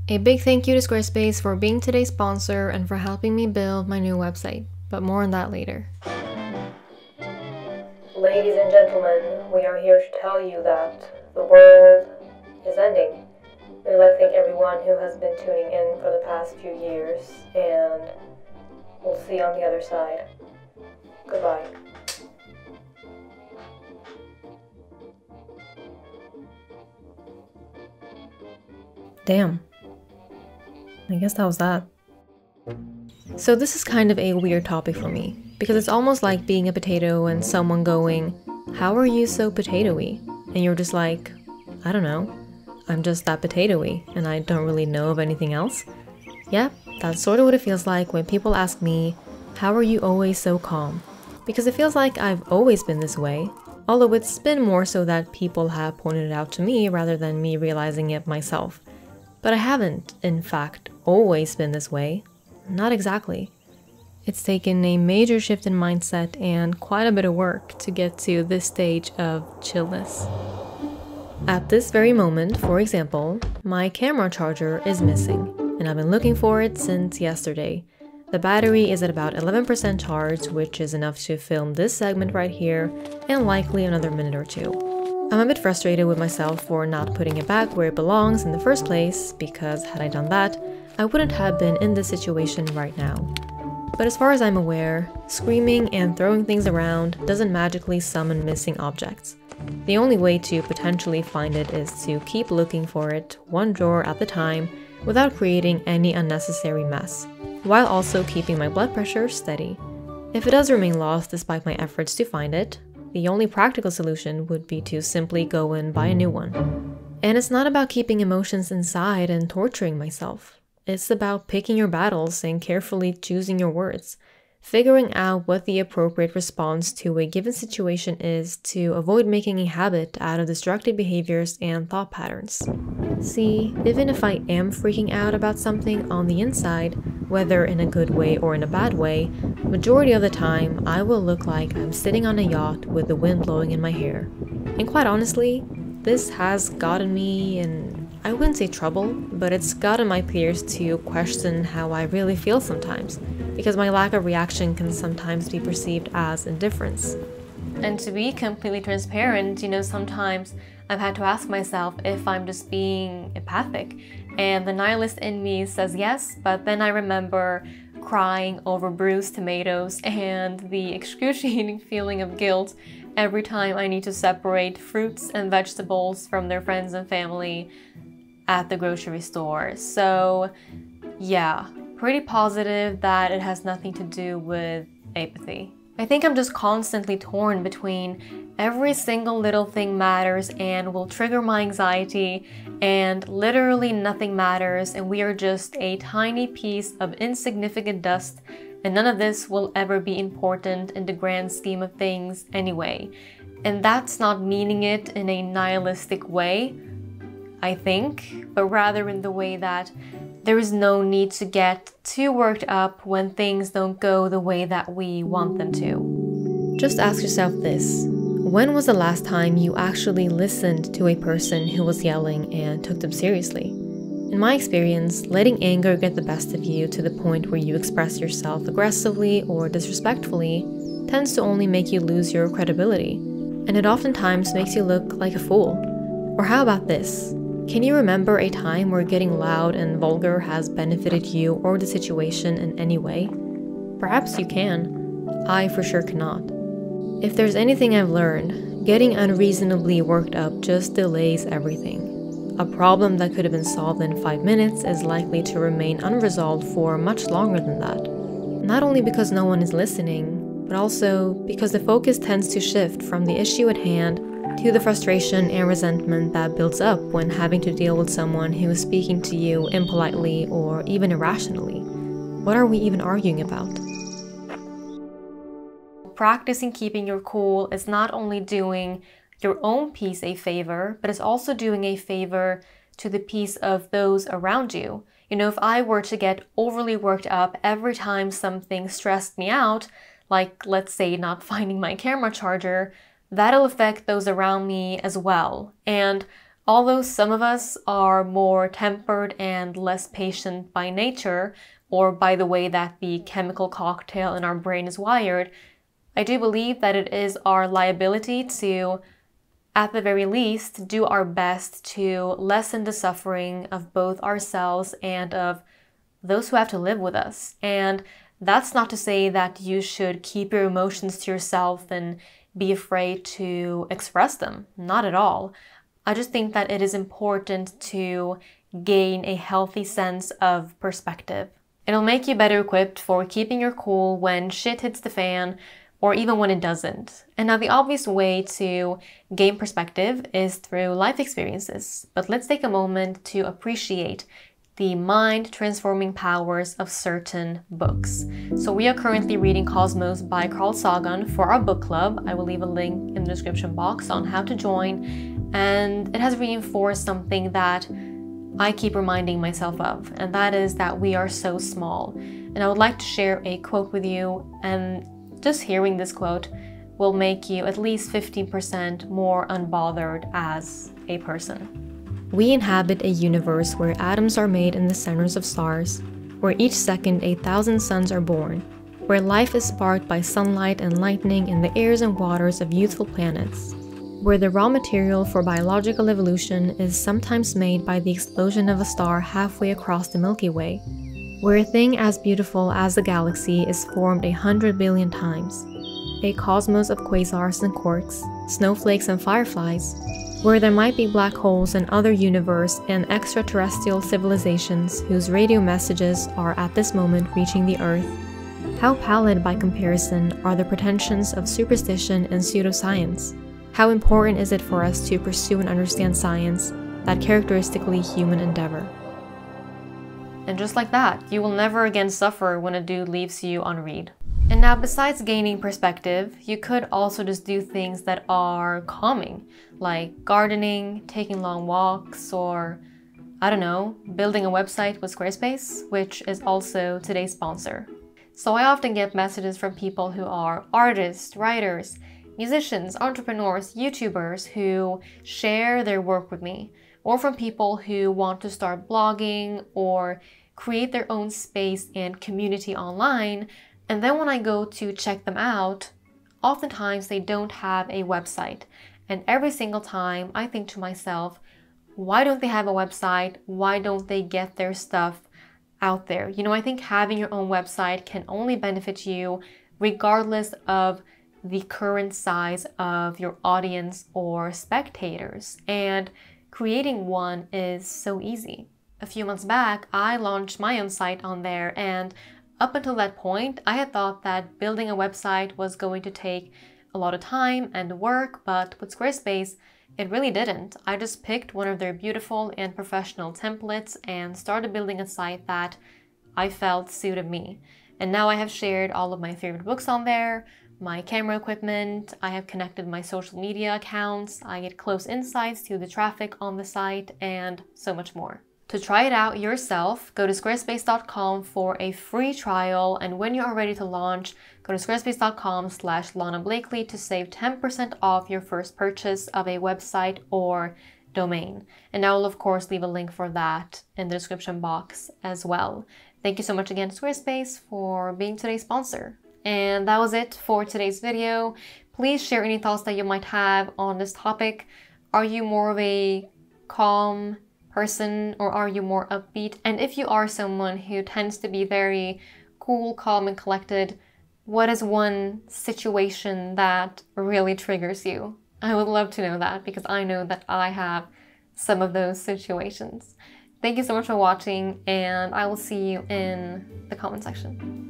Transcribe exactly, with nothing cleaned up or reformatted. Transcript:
A big thank you to Squarespace for being today's sponsor and for helping me build my new website, but more on that later. Ladies and gentlemen, we are here to tell you that the world is ending. We'd like to thank everyone who has been tuning in for the past few years, and we'll see you on the other side. Goodbye. Damn. I guess that was that. So this is kind of a weird topic for me, because it's almost like being a potato and someone going, "How are you so potatoey?" And you're just like, "I don't know. I'm just that potatoey, and I don't really know of anything else." Yeah, that's sort of what it feels like when people ask me, "How are you always so calm?" Because it feels like I've always been this way, although it's been more so that people have pointed it out to me rather than me realizing it myself. But I haven't, in fact, always been this way. Not exactly. It's taken a major shift in mindset and quite a bit of work to get to this stage of chillness. At this very moment, for example, my camera charger is missing, and I've been looking for it since yesterday. The battery is at about eleven percent charge, which is enough to film this segment right here, and likely another minute or two. I'm a bit frustrated with myself for not putting it back where it belongs in the first place, because had I done that, I wouldn't have been in this situation right now. But as far as I'm aware, screaming and throwing things around doesn't magically summon missing objects. The only way to potentially find it is to keep looking for it, one drawer at a time, without creating any unnecessary mess, while also keeping my blood pressure steady. If it does remain lost despite my efforts to find it, the only practical solution would be to simply go and buy a new one. And it's not about keeping emotions inside and torturing myself. It's about picking your battles and carefully choosing your words, figuring out what the appropriate response to a given situation is to avoid making a habit out of destructive behaviors and thought patterns. See, even if I am freaking out about something on the inside, whether in a good way or in a bad way, majority of the time I will look like I'm sitting on a yacht with the wind blowing in my hair. And quite honestly, this has gotten me in, I wouldn't say trouble, but it's gotten my peers to question how I really feel sometimes, because my lack of reaction can sometimes be perceived as indifference. And to be completely transparent, you know, sometimes I've had to ask myself if I'm just being empathic, and the nihilist in me says yes, but then I remember crying over bruised tomatoes and the excruciating feeling of guilt every time I need to separate fruits and vegetables from their friends and family at the grocery store. So yeah, pretty positive that it has nothing to do with apathy. I think I'm just constantly torn between every single little thing matters and will trigger my anxiety, and literally nothing matters and we are just a tiny piece of insignificant dust, and none of this will ever be important in the grand scheme of things anyway. And that's not meaning it in a nihilistic way, I think, but rather in the way that there is no need to get too worked up when things don't go the way that we want them to. Just ask yourself this: when was the last time you actually listened to a person who was yelling and took them seriously? In my experience, letting anger get the best of you to the point where you express yourself aggressively or disrespectfully tends to only make you lose your credibility, and it oftentimes makes you look like a fool. Or how about this? Can you remember a time where getting loud and vulgar has benefited you or the situation in any way? Perhaps you can. I for sure cannot. If there's anything I've learned, getting unreasonably worked up just delays everything. A problem that could have been solved in five minutes is likely to remain unresolved for much longer than that. Not only because no one is listening, but also because the focus tends to shift from the issue at hand to the frustration and resentment that builds up when having to deal with someone who is speaking to you impolitely or even irrationally. What are we even arguing about? Practicing keeping your cool is not only doing your own peace a favor, but it's also doing a favor to the peace of those around you. You know, if I were to get overly worked up every time something stressed me out, like let's say not finding my camera charger, that'll affect those around me as well. And Although some of us are more tempered and less patient by nature, or by the way that the chemical cocktail in our brain is wired, I do believe that it is our liability to, at the very least, do our best to lessen the suffering of both ourselves and of those who have to live with us. And that's not to say that you should keep your emotions to yourself and be afraid to express them. Not at all. I just think that it is important to gain a healthy sense of perspective. It'll make you better equipped for keeping your cool when shit hits the fan, or even when it doesn't. And now the obvious way to gain perspective is through life experiences. But let's take a moment to appreciate the mind-transforming powers of certain books. So we are currently reading Cosmos by Carl Sagan for our book club. I will leave a link in the description box on how to join. And it has reinforced something that I keep reminding myself of, and that is that we are so small. And I would like to share a quote with you, and just hearing this quote will make you at least fifteen percent more unbothered as a person. We inhabit a universe where atoms are made in the centers of stars, where each second a thousand suns are born, where life is sparked by sunlight and lightning in the airs and waters of youthful planets, where the raw material for biological evolution is sometimes made by the explosion of a star halfway across the Milky Way, where a thing as beautiful as the galaxy is formed a hundred billion times, a cosmos of quasars and quarks, snowflakes and fireflies, where there might be black holes and other universe and extraterrestrial civilizations whose radio messages are at this moment reaching the Earth. How pallid by comparison are the pretensions of superstition and pseudoscience? How important is it for us to pursue and understand science, that characteristically human endeavor? And just like that, you will never again suffer when a dude leaves you unread. And now, besides gaining perspective, you could also just do things that are calming, like gardening, taking long walks, or, I don't know, building a website with Squarespace, which is also today's sponsor. So I often get messages from people who are artists, writers, musicians, entrepreneurs, YouTubers who share their work with me, or from people who want to start blogging or create their own space and community online. And then when I go to check them out, oftentimes they don't have a website. And every single time I think to myself, why don't they have a website? Why don't they get their stuff out there? You know, I think having your own website can only benefit you regardless of the current size of your audience or spectators. And creating one is so easy. A few months back, I launched my own site on there, and up until that point, I had thought that building a website was going to take a lot of time and work, but with Squarespace, it really didn't. I just picked one of their beautiful and professional templates and started building a site that I felt suited me. And now I have shared all of my favorite books on there, my camera equipment, I have connected my social media accounts, I get close insights to the traffic on the site, and so much more. To try it out yourself, go to squarespace dot com for a free trial, and when you are ready to launch, go to squarespace dot com slash Lana Blakely to save ten percent off your first purchase of a website or domain. And I will of course leave a link for that in the description box as well. Thank you so much again to Squarespace for being today's sponsor. And that was it for today's video. Please share any thoughts that you might have on this topic. Are you more of a calm person, or are you more upbeat? And if you are someone who tends to be very cool, calm, and collected, what is one situation that really triggers you? I would love to know that, because I know that I have some of those situations. Thank you so much for watching, and I will see you in the comment section.